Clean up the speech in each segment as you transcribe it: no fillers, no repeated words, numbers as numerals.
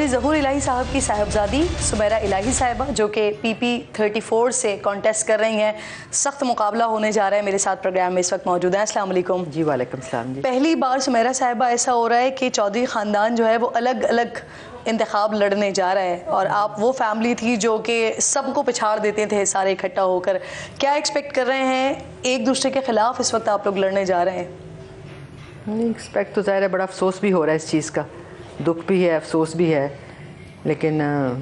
ज़हूर इलाही साहब की साहबजादी सुमेरा इलाही साहिबा जो कि PP 34 से कॉन्टेस्ट कर रही हैं, सख्त मुकाबला होने जा रहा है। मेरे साथ प्रोग्राम में इस वक्त मौजूद हैं। अस्सलाम वालेकुम। जी वालेकुम सलाम जी। पहली बार सुमेरा साहिबा ऐसा हो रहा है कि चौधरी ख़ानदान जो है वो अलग अलग इंतखाब लड़ने जा रहा है और आप वो फैमिली थी जो कि सबको पिछाड़ देते थे सारे इकट्ठा होकर। क्या एक्सपेक्ट कर रहे हैं एक दूसरे के ख़िलाफ़ इस वक्त आप लोग लड़ने जा रहे हैं? एक्सपेक्ट तो ज़ाहिर है, बड़ा अफसोस भी हो रहा है इस चीज़ का, दुख भी है, अफसोस भी है, लेकिन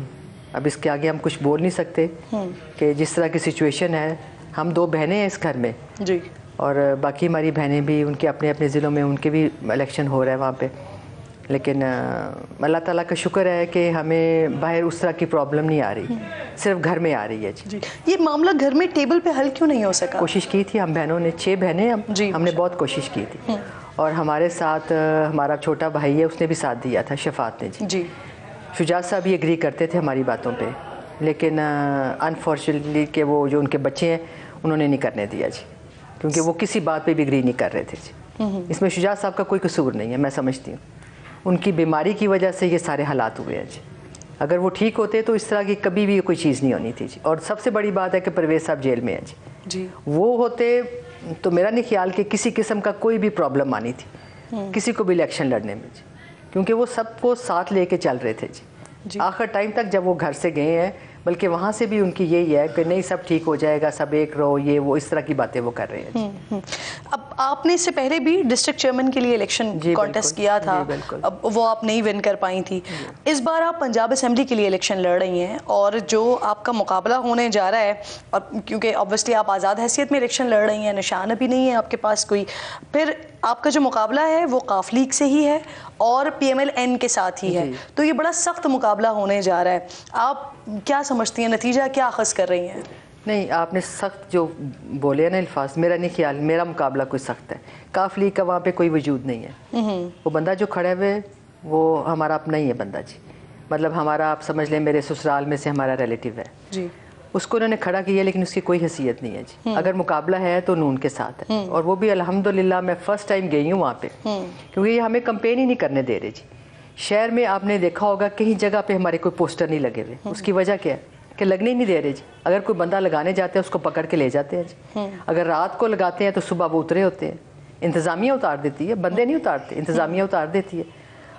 अब इसके आगे हम कुछ बोल नहीं सकते कि जिस तरह की सिचुएशन है। हम दो बहनें हैं इस घर में जी, और बाकी हमारी बहनें भी, उनके अपने अपने ज़िलों में उनके भी इलेक्शन हो रहा है वहाँ पे, लेकिन अल्लाह ताला का शुक्र है कि हमें बाहर उस तरह की प्रॉब्लम नहीं आ रही, सिर्फ घर में आ रही है जी। ये मामला घर में टेबल पे हल क्यों नहीं हो सका? कोशिश की थी हम बहनों ने, 6 बहनें हमने बहुत कोशिश की थी और हमारे साथ हमारा छोटा भाई है, उसने भी साथ दिया था, शफात ने जी। शुजात साहब भी एग्री करते थे हमारी बातों पे, लेकिन अनफॉर्चुनेटली कि वो जो उनके बच्चे हैं उन्होंने नहीं करने दिया जी, क्योंकि वो किसी बात पे भी एग्री नहीं कर रहे थे जी। इसमें शुजात साहब का कोई कसूर नहीं है, मैं समझती हूँ उनकी बीमारी की वजह से ये सारे हालात हुए हैं जी। अगर वो ठीक होते तो इस तरह की कभी भी कोई चीज़ नहीं होनी थी जी। और सबसे बड़ी बात है कि परवेज़ साहब जेल में हैं जी। वो होते तो मेरा नहीं ख्याल कि किसी किस्म का कोई भी प्रॉब्लम आनी थी किसी को भी इलेक्शन लड़ने में जी, क्योंकि वो सबको साथ लेके चल रहे थे जी। आखिर टाइम तक जब वो घर से गए हैं, बल्कि वहाँ से भी उनकी यही है कि नहीं सब ठीक हो जाएगा, सब एक रहो, ये वो इस तरह की बातें वो कर रहे हैं। अब आपने इससे पहले भी डिस्ट्रिक्ट चेयरमैन के लिए इलेक्शन कॉन्टेस्ट किया था, अब वो आप नहीं विन कर पाई थी। इस बार आप पंजाब असेंबली के लिए इलेक्शन लड़ रही हैं और जो आपका मुकाबला होने जा रहा है, और क्योंकि ऑब्वियसली आप आज़ाद हैसियत में इलेक्शन लड़ रही हैं, निशान अभी नहीं है आपके पास कोई, फिर आपका जो मुकाबला है वो काफ लीग से ही है और PMLN के साथ ही है, तो ये बड़ा सख्त मुकाबला होने जा रहा है। आप क्या समझती हैं, नतीजा क्या अखज़ कर रही हैं? नहीं, आपने सख्त जो बोले हैं ना अल्फाज, मेरा नहीं ख्याल मेरा मुकाबला कोई सख्त है। काफ लीग का वहाँ पे कोई वजूद नहीं है। वो बंदा जो खड़े हुए वो हमारा अपना ही है बंदा जी, मतलब हमारा, आप समझ लें मेरे ससुराल में से हमारा रिलेटिव है जी। उसको उन्होंने खड़ा किया, लेकिन उसकी कोई हैसियत नहीं है जी। अगर मुकाबला है तो नून के साथ है, और वो भी अल्हम्दुलिल्लाह मैं फ़र्स्ट टाइम गई हूँ वहाँ पे, क्योंकि ये हमें कंपेन ही नहीं करने दे रहे जी। शहर में आपने देखा होगा कहीं जगह पे हमारे कोई पोस्टर नहीं लगे हुए, उसकी वजह क्या है कि लगने ही नहीं दे रहे जी। अगर कोई बंदा लगाने जाते हैं उसको पकड़ के ले जाते हैं जी। अगर रात को लगाते हैं तो सुबह वो उतरे होते हैं, इंतज़ामिया उतार देती है, बंदे नहीं उतारते, इंतज़ामिया उतार देती है।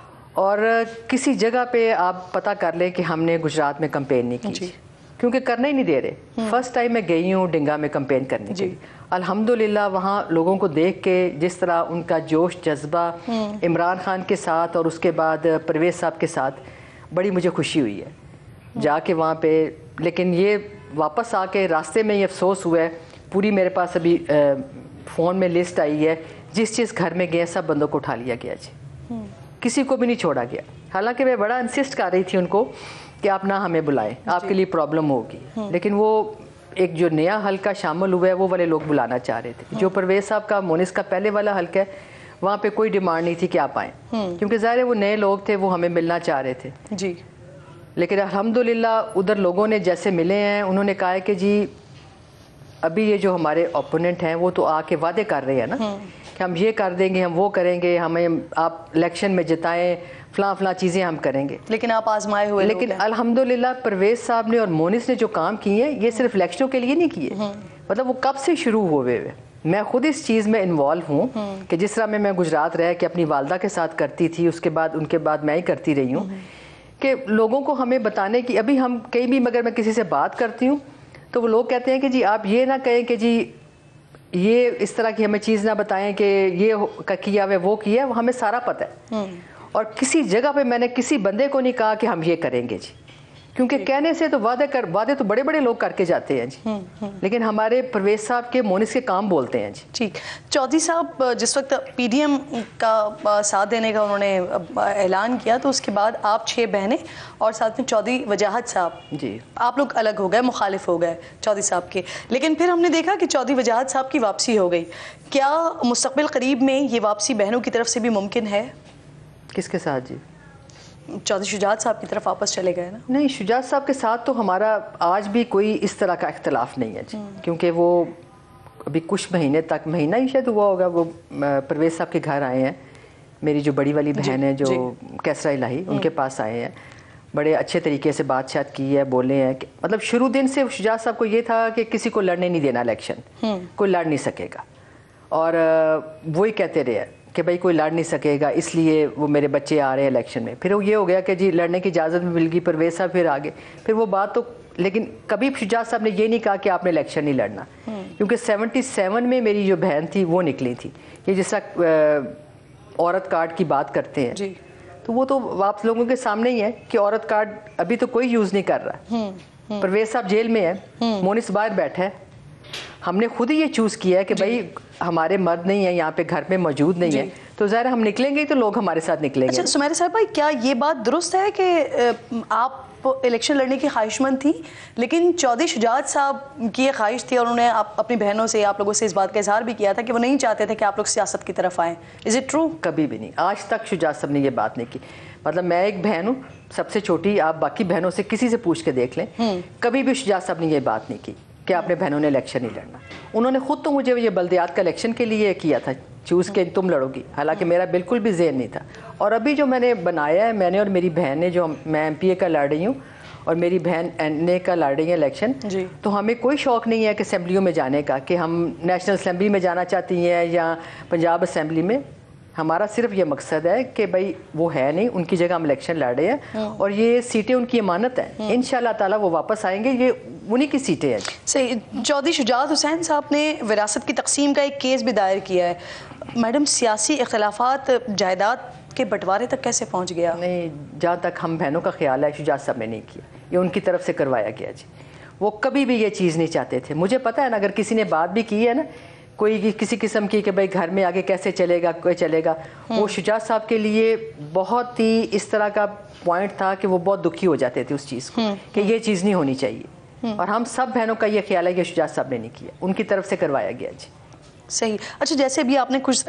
और किसी जगह पे आप पता कर लें कि हमने गुजरात में कंपेन नहीं की, क्योंकि करने ही नहीं दे रहे। फर्स्ट टाइम मैं गई हूँ डिंगा में कंपेन करने के लिए, अल्हम्दुलिल्लाह वहाँ लोगों को देख के जिस तरह उनका जोश जज्बा इमरान खान के साथ और उसके बाद परवेज़ साहब के साथ, बड़ी मुझे खुशी हुई है जाके वहाँ पे। लेकिन ये वापस आके रास्ते में ये अफसोस हुआ है, पूरी मेरे पास अभी फ़ोन में लिस्ट आई है, जिस जिस घर में गए सब बंदों को उठा लिया गया जी, किसी को भी नहीं छोड़ा गया। हालांकि मैं बड़ा इंसिस्ट कर रही थी उनको कि आप ना हमें बुलाएं, आपके लिए प्रॉब्लम होगी, लेकिन वो एक जो नया हल्का शामिल हुआ है वो वाले लोग बुलाना चाह रहे थे। जो परवेज़ साहब का मोनिस का पहले वाला हल्का है, वहाँ पे कोई डिमांड नहीं थी कि आप आएँ, क्योंकि ज़ाहिर है वो नए लोग थे, वो हमें मिलना चाह रहे थे जी। लेकिन अल्हम्दुलिल्लाह उधर लोगों ने जैसे मिले हैं, उन्होंने कहा है कि जी अभी ये जो हमारे ओपोनेंट हैं वो तो आके वादे कर रहे हैं ना कि हम ये कर देंगे, हम वो करेंगे, हमें आप इलेक्शन में जिताएं, फलां चीज़ें हम करेंगे, लेकिन आप आजमाए हुए। लेकिन अल्हम्दुलिल्लाह परवेज़ साहब ने और मोनिस ने जो काम किए हैं, ये सिर्फ इलेक्शनों के लिए नहीं किए, मतलब वो कब से शुरू हुए। मैं खुद इस चीज़ में इन्वॉल्व हूँ कि जिस तरह मैं गुजरात रह के अपनी वालदा के साथ करती थी, उसके बाद उनके बाद मैं ही करती रही हूँ, कि लोगों को हमें बताने की, अभी हम कहीं भी मगर मैं किसी से बात करती हूँ तो वो लोग कहते हैं कि जी आप ये ना कहें कि जी ये इस तरह की हमें चीज़ ना बताएं कि ये किया हुआ वो किया, वो हमें सारा पता है। और किसी जगह पे मैंने किसी बंदे को नहीं कहा कि हम ये करेंगे जी, क्योंकि कहने से तो वादे तो बड़े बड़े लोग करके जाते हैं जी, लेकिन हमारे परवेज़ साहब के मोनिस के काम बोलते हैं जी। ठीक, चौधरी साहब जिस वक्त PDM का साथ देने का उन्होंने ऐलान किया, तो उसके बाद आप 6 बहनें और साथ में चौधरी वजाहत साहब जी, आप लोग अलग हो गए, मुखालिफ हो गए चौधरी साहब के। लेकिन फिर हमने देखा कि चौधरी वजाहत साहब की वापसी हो गई। क्या मुस्तक़बिल करीब में ये वापसी बहनों की तरफ से भी मुमकिन है? किसके साथ जी? चौधरी शुजात साहब की तरफ वापस चले गए ना? नहीं, शुजात साहब के साथ तो हमारा आज भी कोई इस तरह का इख्तलाफ नहीं है जी, क्योंकि वो अभी कुछ महीने तक, महीना ही शायद हुआ होगा, वो परवेज़ साहब के घर आए हैं। मेरी जो बड़ी वाली बहन है जो कैसरा इलाही, उनके पास आए हैं बड़े अच्छे तरीके से बातचीत की है, बोले हैं कि मतलब शुरू दिन से शुजात साहब को ये था कि किसी को लड़ने नहीं देना इलेक्शन, कोई लड़ नहीं सकेगा। और वही कहते रहे कि भाई कोई लड़ नहीं सकेगा, इसलिए वो मेरे बच्चे आ रहे हैं इलेक्शन में। फिर वो ये हो गया कि जी लड़ने की इजाज़त मिल गई, परवेज़ साहब फिर आगे, फिर वो बात तो, लेकिन कभी शुजात साहब ने ये नहीं कहा कि आपने इलेक्शन नहीं लड़ना, क्योंकि 77 में मेरी जो बहन थी वो निकली थी। ये जिस तरह औरत कार्ड की बात करते हैं जी, तो वो तो आप लोगों के सामने ही है कि औरत कार्ड अभी तो कोई यूज़ नहीं कर रहा। परवेज़ साहब जेल में है, मोनिस बाहर बैठा है, हमने खुद ही ये चूज़ किया है कि भाई हमारे मर्द नहीं है यहाँ पे, घर में मौजूद नहीं है, तो ज़ाहिर हम निकलेंगे तो लोग हमारे साथ निकलेंगे। अच्छा सुमेरा साहब भाई, क्या ये बात दुरुस्त है कि आप इलेक्शन लड़ने की ख्वाहिशमंद थी, लेकिन चौधरी शुजात साहब की ये ख्वाहिश थी और उन्होंने अपनी बहनों से, आप लोगों से इस बात का इजहार भी किया था कि वो नहीं चाहते थे कि आप लोग सियासत की तरफ आएँ? Is it true? कभी भी नहीं, आज तक शुजात साहब ने ये बात नहीं की। मतलब मैं एक बहन हूँ, सबसे छोटी, आप बाकी बहनों से किसी से पूछ के देख लें, कभी भी शुजात साहब ने ये बात नहीं की कि आपने बहनों ने इलेक्शन नहीं लड़ना। उन्होंने खुद तो मुझे ये बल्दियात का इलेक्शन के लिए किया था, चूज़ के तुम लड़ोगी, हालांकि मेरा बिल्कुल भी ज़हन नहीं था। और अभी जो मैंने बनाया है, मैंने और मेरी बहन ने, जो मैं MPA का लड़ रही हूँ और मेरी बहन NA का लड़ रही है इलेक्शन, तो हमें कोई शौक़ नहीं है कि असम्बलियों में जाने का, कि हम नेशनल असम्बली में जाना चाहती हैं या पंजाब असम्बली में। हमारा सिर्फ ये मकसद है कि भाई वो है नहीं, उनकी जगह हम इलेक्शन लड़ रहे हैं और ये सीटें उनकी अमानत हैं, इंशाल्लाह ताला वो वापस आएंगे, ये उन्हीं की सीटें हैं। सही। चौधरी शुजात हुसैन साहब ने विरासत की तकसीम का एक केस भी दायर किया है। मैडम, सियासी इख्तलाफात जायदाद के बंटवारे तक कैसे पहुँच गया? नहीं, जहाँ तक हम बहनों का ख्याल है, शुजात साहब ने नहीं किया, ये उनकी तरफ से करवाया गया जी। वो कभी भी ये चीज़ नहीं चाहते थे। मुझे पता है ना, अगर किसी ने बात भी की है ना कोई किसी किस्म की कि भाई घर में आगे कैसे चलेगा, कोई चलेगा, वो शुजात साहब के लिए बहुत ही इस तरह का पॉइंट था कि वो बहुत दुखी हो जाते थे उस चीज़ को कि ये चीज़ नहीं होनी चाहिए। और हम सब बहनों का ये ख्याल है कि शुजात साहब ने नहीं किया, उनकी तरफ से करवाया गया जी। सही। अच्छा, जैसे अभी आपने कुछ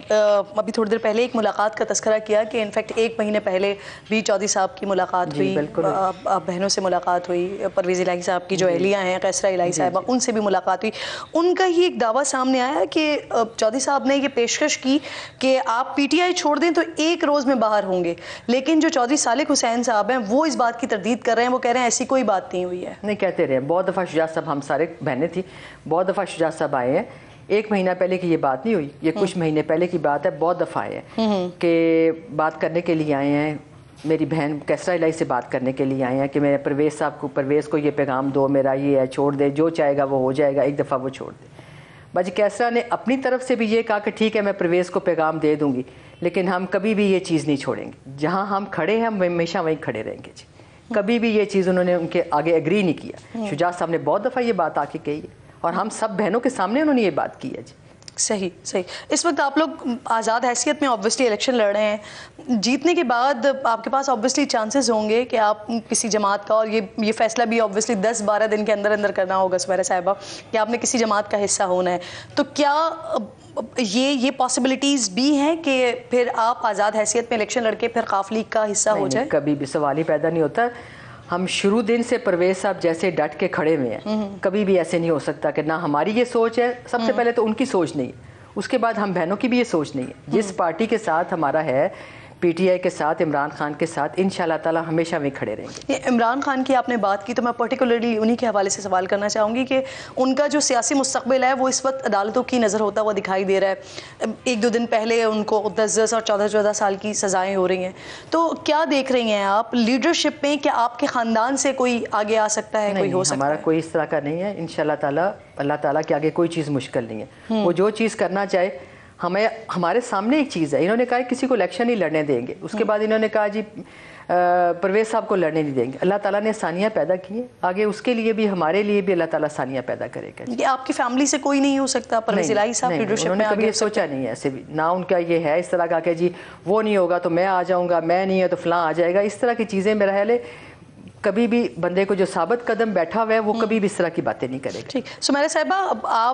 अभी थोड़ी देर पहले एक मुलाकात का तस्करा किया कि इनफैक्ट 1 महीने पहले भी चौधरी साहब की मुलाकात हुई, बहनों से मुलाकात हुई, परवेज़ इलाही साहब की जो अहलिया हैं, कैसरा इलाही साहिबा, उनसे भी मुलाकात हुई। उनका ही एक दावा सामने आया कि चौधरी साहब ने ये पेशकश की कि आप PTI छोड़ दें तो 1 रोज़ में बाहर होंगे, लेकिन जो चौधरी सालिक हुसैन साहब हैं वो इस बात की तरदीद कर रहे हैं, वो कह रहे हैं ऐसी कोई बात नहीं हुई है। नहीं, कहते रहे बहुत दफ़ा शुजात साहब, हम सारे बहनें थी, बहुत दफ़ा शुजात साहब आए हैं। 1 महीना पहले की ये बात नहीं हुई, ये कुछ महीने पहले की बात है। बहुत दफ़ा आए हैं कि बात करने के लिए आए हैं, मेरी बहन कैसरा इलाही से बात करने के लिए आए हैं कि मेरे परवेज़ साहब को, परवेज़ को ये पैगाम दो, मेरा ये है, छोड़ दे, जो चाहेगा वो हो जाएगा, एक दफ़ा वो छोड़ दे। बाजी कैसरा ने अपनी तरफ से भी ये कहा कि ठीक है मैं परवेज़ को पैगाम दे दूँगी, लेकिन हम कभी भी ये चीज़ नहीं छोड़ेंगे, जहाँ हम खड़े हैं हम हमेशा वहीं खड़े रहेंगे जी। कभी भी ये चीज़ उन्होंने उनके आगे एग्री नहीं किया। शुजात साहब ने बहुत दफ़ा ये बात आके कही है और हम सब बहनों के सामने उन्होंने ये बात की है जी। सही सही। इस वक्त आप लोग आज़ाद हैसियत में ऑब्वियसली इलेक्शन लड़ रहे हैं, जीतने के बाद आपके पास ऑब्वियसली चांसेस होंगे कि आप किसी जमात का, और ये फैसला भी ऑब्वियसली 10-12 दिन के अंदर अंदर करना होगा सुमेरा साहिबा, कि आपने किसी जमात का हिस्सा होना है, तो क्या ये पॉसिबिलिटीज़ भी हैं कि फिर आप आज़ाद हैसियत में इलेक्शन लड़के फिर काफ लीग का हिस्सा हो जाए? कभी भी सवाल ही पैदा नहीं होता। हम शुरू दिन से परवेज़ साहब जैसे डट के खड़े हुए हैं, कभी भी ऐसे नहीं हो सकता कि ना हमारी ये सोच है, सबसे पहले तो उनकी सोच नहीं है, उसके बाद हम बहनों की भी ये सोच नहीं है। जिस पार्टी के साथ हमारा है, PTI के साथ, इमरान खान के साथ, इंशाल्लाह ताला हमेशा में खड़े रहेंगे। ये इमरान खान की आपने बात की तो मैं पर्टिकुलरली उन्हीं के हवाले से सवाल करना चाहूँगी कि उनका जो सियासी मुस्तकबिल है वो इस वक्त अदालतों की नज़र होता हुआ दिखाई दे रहा है। 1-2 दिन पहले उनको 10-10 और 14-14 साल की सज़ाएँ हो रही हैं, तो क्या देख रही हैं आप लीडरशिप में? क्या आपके ख़ानदान से कोई आगे आ सकता है? कोई हो सकता है? हमारा कोई इस तरह का नहीं है, इंशाल्लाह ताला, अल्लाह ताला के आगे कोई चीज़ मुश्किल नहीं है। वो जो चीज़ करना चाहे, हमारे सामने एक चीज़ है, इन्होंने कहा किसी को इलेक्शन नहीं लड़ने देंगे, उसके बाद इन्होंने कहा जी परवेज़ साहब को लड़ने नहीं देंगे। अल्लाह ताला ने आसानियाँ पैदा की हैं, आगे उसके लिए भी, हमारे लिए भी अल्लाह ताला आसानियाँ पैदा करेगा। ये आपकी फैमिली से कोई नहीं हो सकता? परवेज़ इलाही साहब लीडरशिप में कभी सोचा नहीं है ऐसे भी ना, उनका ये है इस तरह का कि जी वो नहीं होगा तो मैं आ जाऊँगा, मैं नहीं है तो फलां आ जाएगा, इस तरह की चीज़ें मेरा ख्याल है कभी भी बंदे को जो साबित कदम बैठा हुआ है वो कभी भी इस तरह की बातें नहीं करेगा। ठीक। सुमेरा साहिबा, अब आप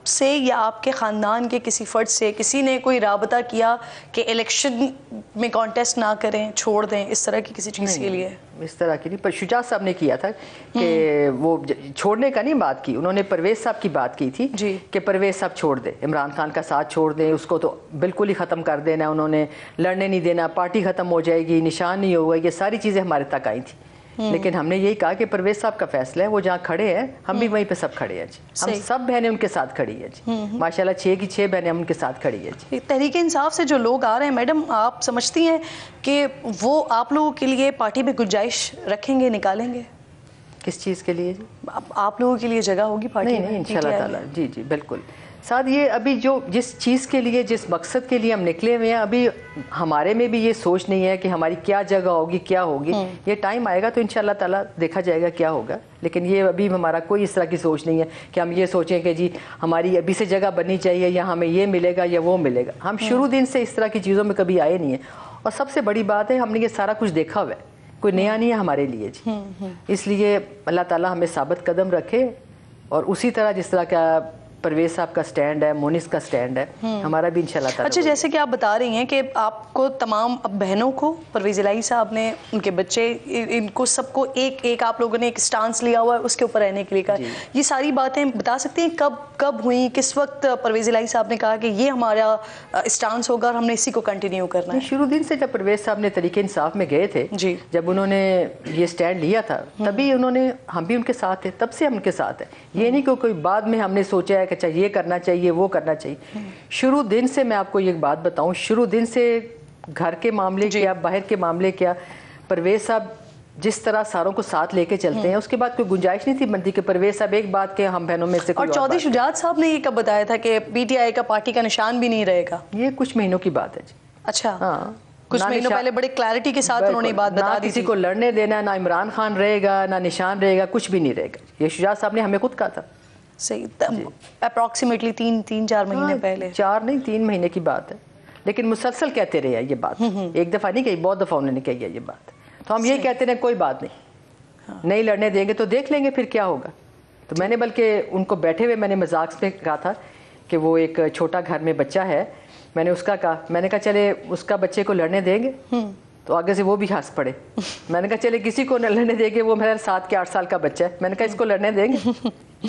से या आपके ख़ानदान के किसी फ़र्द से किसी ने कोई राबता किया कि इलेक्शन में कॉन्टेस्ट ना करें, छोड़ दें, इस तरह की किसी चीज़ के लिए? इस तरह की नहीं, पर शुजात साहब ने किया था कि वो छोड़ने का नहीं बात की, उन्होंने परवेज़ साहब की बात की थी कि परवेज़ साहब छोड़ दें, इमरान खान का साथ छोड़ दें, उसको तो बिल्कुल ही ख़त्म कर देना, उन्होंने लड़ने नहीं देना, पार्टी ख़त्म हो जाएगी, निशान नहीं होगा, ये सारी चीज़ें हमारे तक आई थी। लेकिन हमने यही कहा कि परवेज़ साहब का फैसला है, वो जहाँ खड़े हैं हम भी वहीं पे सब खड़े हैं जी, हम सब बहनें उनके साथ खड़ी है जी, माशाल्लाह 6 की 6 बहनें हम उनके साथ खड़ी है जी। तहरीक इंसाफ से जो लोग आ रहे हैं मैडम, आप समझती हैं कि वो आप लोगों के लिए पार्टी में गुंजाइश रखेंगे, निकालेंगे? किस चीज़ के लिए जी? आप लोगों के लिए जगह होगी पार्टी में? नहीं, इंशाल्लाह ताला, जी जी बिल्कुल। साथ ये अभी जो जिस चीज़ के लिए, जिस मकसद के लिए हम निकले हुए हैं, अभी हमारे में भी ये सोच नहीं है कि हमारी क्या जगह होगी, क्या होगी। ये टाइम आएगा तो इंशाल्लाह ताला देखा जाएगा क्या होगा, लेकिन ये अभी हमारा कोई इस तरह की सोच नहीं है कि हम ये सोचें कि जी हमारी अभी से जगह बननी चाहिए या हमें ये मिलेगा या वो मिलेगा। हम शुरू दिन से इस तरह की चीज़ों में कभी आए नहीं हैं, और सबसे बड़ी बात है हमने ये सारा कुछ देखा हुआ है, कोई नया नहीं है हमारे लिए जी। इसलिए अल्लाह ताला हमें साबित कदम रखे, और उसी तरह जिस तरह का परवेज़ साहब का स्टैंड है, मोनिस का स्टैंड है, हमारा भी इंशाल्लाह ताला। अच्छा, जैसे कि आप बता रही हैं कि आपको तमाम बहनों को, परवेज़ इलाही साहब ने, उनके बच्चे, इनको सबको एक एक आप लोगों ने एक स्टांस लिया हुआ है, उसके ऊपर रहने के लिए कहा। ये सारी बातें बता सकते हैं कब हुई, किस वक्त परवेज़ इलाही साहब ने कहा कि ये हमारा स्टांस होगा और हमने इसी को कंटिन्यू करना है? शुरू दिन से जब परवेज़ साहब ने तरीके इंसाफ में गए थे जी, जब उन्होंने ये स्टैंड लिया था तभी उन्होंने, हम भी उनके साथ थे, तब से हम उनके साथ हैं। ये नहीं कि कोई बाद में हमने सोचा है कि अच्छा ये करना चाहिए, वो करना चाहिए। शुरू दिन से मैं आपको ये बात बताऊं, शुरू दिन से घर के मामले क्या, बाहर के मामले क्या, परवेज़ साहब जिस तरह सारों को साथ लेके चलते हैं, उसके बाद कोई गुंजाइश नहीं थी बनती कि परवेज़ साहब एक बात के हम बहनों में से कोई। और चौधरी शुजात साहब ने ये कब बताया था कि पीटीआई का पार्टी का निशान भी नहीं रहेगा? ये कुछ महीनों की बात है जी। अच्छा, हाँ, कुछ महीनों पहले बड़े क्लैरिटी के साथ उन्होंने बात बता दी। किसी को लड़ने देना, ना इमरान खान रहेगा, ना निशान रहेगा, कुछ भी नहीं रहेगा। ये शुजात साहब ने हमें खुद कहा था। सही, अप्रॉक्सीमेटली तीन चार महीने पहले। 4 नहीं 3 महीने की बात है, लेकिन मुसलसल कहते रहे ये बात, एक दफ़ा नहीं कही, बहुत दफ़ा उन्होंने कही है ये बात। तो हम यही कहते रहे कोई बात नहीं, नहीं लड़ने देंगे तो देख लेंगे फिर क्या होगा। तो मैंने बल्कि उनको बैठे हुए मैंने मजाक में कहा था कि वो एक छोटा घर में बच्चा है, मैंने उसका कहा, मैंने कहा चले उसका बच्चे को लड़ने देंगे, तो आगे से वो भी हंस पड़े। मैंने कहा चले किसी को न लड़ने देंगे, वो मेरा 7 के 8 साल का बच्चा है, मैंने कहा इसको लड़ने देंगे।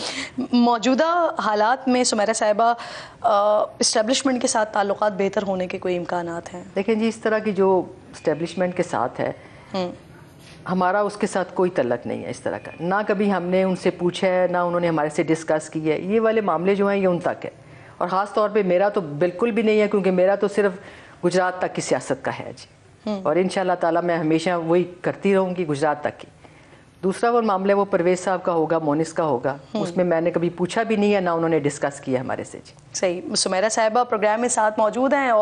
मौजूदा हालात में सुमेरा साहिबा, इस्टेब्लिशमेंट के साथ ताल्लुकात बेहतर होने के कोई इम्कानात हैं? देखें जी, इस तरह की जो इस्टेब्लिशमेंट के साथ है, हमारा उसके साथ कोई तल्लक नहीं है इस तरह का, ना कभी हमने उनसे पूछा है, ना उन्होंने हमारे से डिस्कस की है। ये वाले मामले जो हैं ये उन तक है, और ख़ास तौर पे मेरा तो बिल्कुल भी नहीं है, क्योंकि मेरा तो सिर्फ गुजरात तक की सियासत का है जी, और इंशाल्लाह ताला मैं हमेशा वही करती रहूँगी, गुजरात तक की। दूसरा वो मामला है वो परवेज़ साहब का होगा, मोनिस का होगा, उसमें मैंने कभी पूछा भी नहीं है, ना उन्होंने डिस्कस किया हमारे से जी। सही, सुमेरा साहिबा प्रोग्राम में साथ मौजूद हैं।